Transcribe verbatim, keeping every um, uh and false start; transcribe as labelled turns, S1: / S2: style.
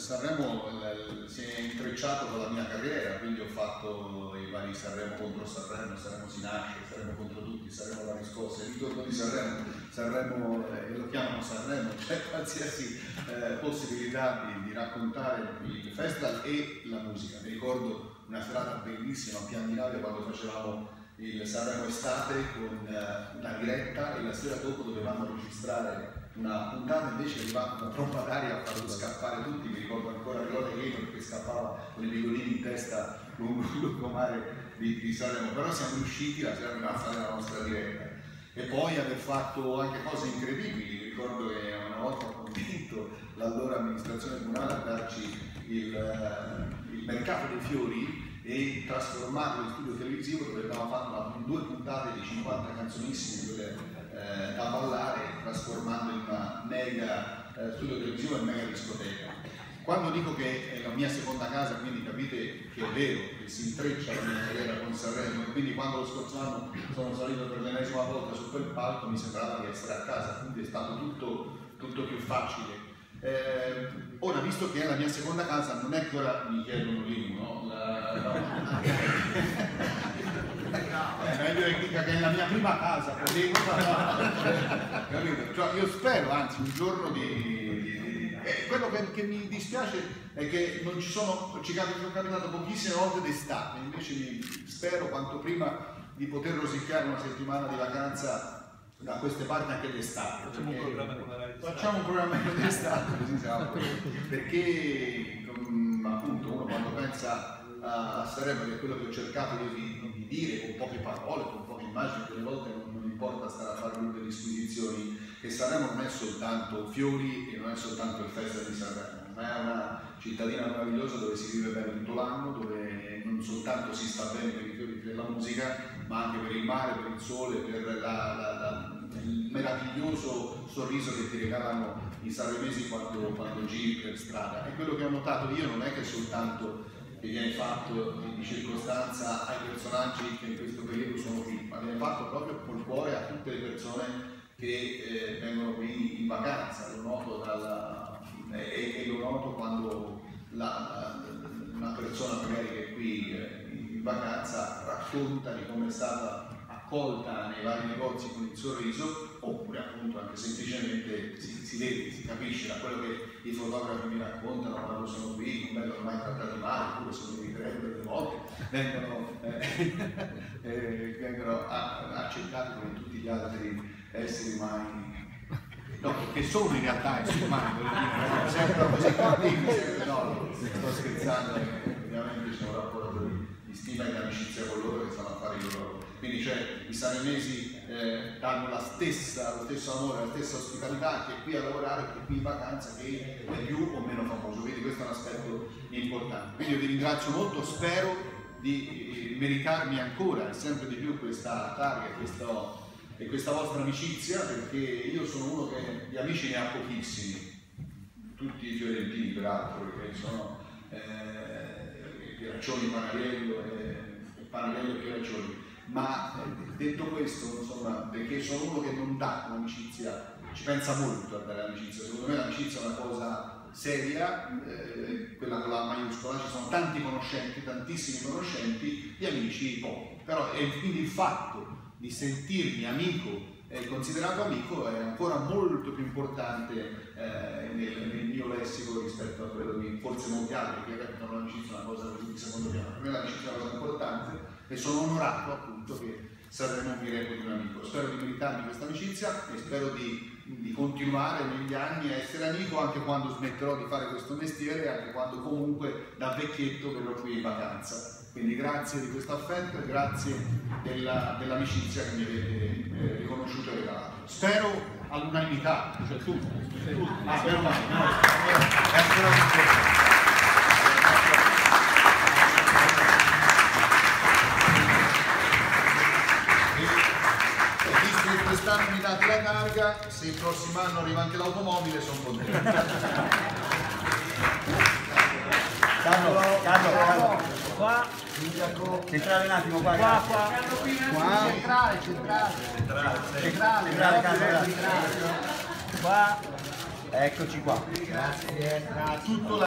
S1: Sanremo eh, si è intrecciato con la mia carriera, quindi ho fatto i vari Sanremo contro Sanremo, Sanremo si nasce, Sanremo contro tutti, Sanremo la riscossa, il ritorno di Sanremo, Sanremo eh, lo chiamano Sanremo, c'è qualsiasi eh, possibilità di, di raccontare il festival e la musica. Mi ricordo una serata bellissima a Pian di Nave quando facevamo il Sanremo estate con eh, la diretta, e la sera dopo dovevamo registrare una puntata, invece è arrivata una tromba d'aria a farlo scappare tutti. Mi ricordo ancora Gloria Gaynor che scappava con i bigolini in testa lungo il lungomare di, di Sanremo, però siamo riusciti la sera a fare la nostra diretta e poi aver fatto anche cose incredibili. Ricordo che una volta ho convinto l'allora amministrazione comunale a darci il, uh, il mercato dei fiori e trasformarlo in studio televisivo, dove abbiamo fatto due puntate di cinquanta canzonissime quelle, eh, da ballare, trasformando in una mega eh, studio televisivo e mega discoteca. Quando dico che è la mia seconda casa, quindi capite che è vero che si intreccia la mia carriera con Sanremo, e quindi quando lo scorso anno sono salito per l'ennesima volta su quel palco mi sembrava di essere a casa, quindi è stato tutto, tutto più facile. Eh, ora, visto che è la mia seconda casa, non è che ora mi chiedono l'I M U, no? La, no. È meglio che dica che è la mia prima casa, capito? Cioè, io spero, anzi, un giorno di... di, di eh, quello che, che mi dispiace è che non ci sono, ci è capitato pochissime volte d'estate, invece mi, spero quanto prima di poter rosicchiare una settimana di vacanza da queste parti anche d'estate. Facciamo un programma con la Rai d'estate. Facciamo un programma d'estate, così siamo. Perché um, appunto uno quando pensa a Sanremo, che è quello che ho cercato di, di dire con poche parole, con poche immagini, delle volte non, non importa stare a fare lunghe disquisizioni, che Sanremo non è soltanto fiori e non è soltanto il festival di Sanremo, ma è una cittadina meravigliosa dove si vive bene tutto l'anno, dove non soltanto si sta bene per i fiori della musica, ma anche per il mare, per il sole, per la, la, la, il meraviglioso sorriso che ti regalano i sanremesi quando, quando giri per strada. E quello che ho notato io non è che soltanto che viene fatto di circostanza ai personaggi che in questo periodo sono qui, ma viene fatto proprio col cuore a tutte le persone che eh, vengono qui in vacanza. Lo noto dalla, e, e lo noto quando la, la, una persona magari che è qui eh, in vacanza racconta di come è stata accolta nei vari negozi con il sorriso, oppure appunto anche semplicemente si, si vede, si capisce da quello che i fotografi mi raccontano quando sono qui, non vengono mai trattati male, oppure sono in riprese delle volte, vengono, eh, eh, vengono accettati come tutti gli altri esseri umani. No, che sono in realtà esseri umani, voglio dire, sempre così cattivi, no, sto scherzando, ovviamente c'è un rapporto di, di stima e di amicizia con loro che stanno a fare il loro. Quindi cioè, i sanremesi eh, danno la stessa, lo stesso amore, la stessa ospitalità che è qui a lavorare, che è qui in vacanza, che è più o meno famoso, quindi questo è un aspetto importante. Quindi io vi ringrazio molto, spero di meritarmi ancora e sempre di più questa targa e questo, e questa vostra amicizia, perché io sono uno che di amici ne ha pochissimi, tutti i fiorentini peraltro, perché sono eh, Pieraccioni, Panariello e, e Panariello e Pieraccioni. Ma eh, detto questo, insomma, perché sono uno che non dà un'amicizia, ci pensa molto a dare l'amicizia. Secondo me l'amicizia è una cosa seria, eh, quella con la maiuscola, ci sono tanti conoscenti, tantissimi conoscenti, gli amici pochi. Però e quindi il fatto di sentirmi amico e considerato amico è ancora molto più importante eh, nel, nel mio lessico rispetto a quello di forse molti altri che reputano l'amicizia una cosa così di secondo piano. Per me l'amicizia è una cosa importante e sono onorato appunto che Sanremo mi reputi un amico. Spero di meritarmi questa amicizia e spero di, di continuare negli anni a essere amico anche quando smetterò di fare questo mestiere e anche quando comunque da vecchietto verrò qui in vacanza. Quindi grazie di questo affetto e grazie dell'amicizia dell che mi avete eh, riconosciuto e regalato. Spero all'unanimità, cioè tutti. Ah, spero mai. No. Visto che quest'anno mi date la targa, se il prossimo anno arriva anche l'automobile sono contento.
S2: Carlo, Carlo, Carlo. Qua, centrale un attimo, qua, qua, qua, qua. Centrale, centrale, centrale, centrale, centrale, centrale, qua, eccoci qua. Grazie, grazie. Tutto